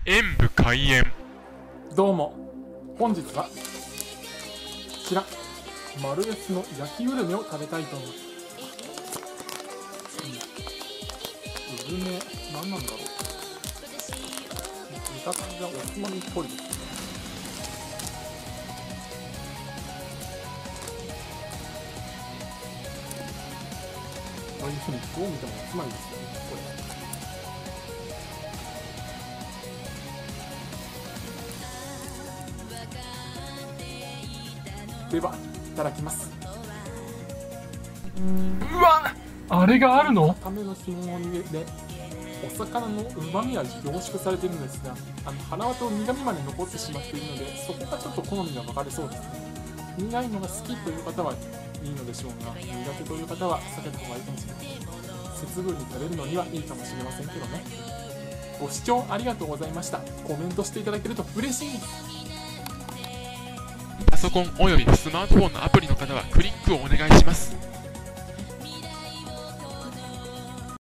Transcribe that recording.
演武開演。 どうも、本日はこちらマルエスの焼きウルメを食べたいと思います。ウルメ何なんだろう。見た感じはおつまみっぽいですね。こういうふうにどう見てもおつまみですよね、これ。では、いただきます。 うわ、あれがあるの？ ための紐でお魚の旨味は凝縮されているんですが、腹ワタと苦味まで残ってしまっているので、そこがちょっと好みが分かれそうですね。苦いのが好きという方はいいのでしょうが、苦手という方は避けた方がいいかもしれません。節分に食べるのにはいいかもしれませんけどね。ご視聴ありがとうございました。コメントしていただけると嬉しいです。 パソコンおよびスマートフォンのアプリの方はクリックをお願いします。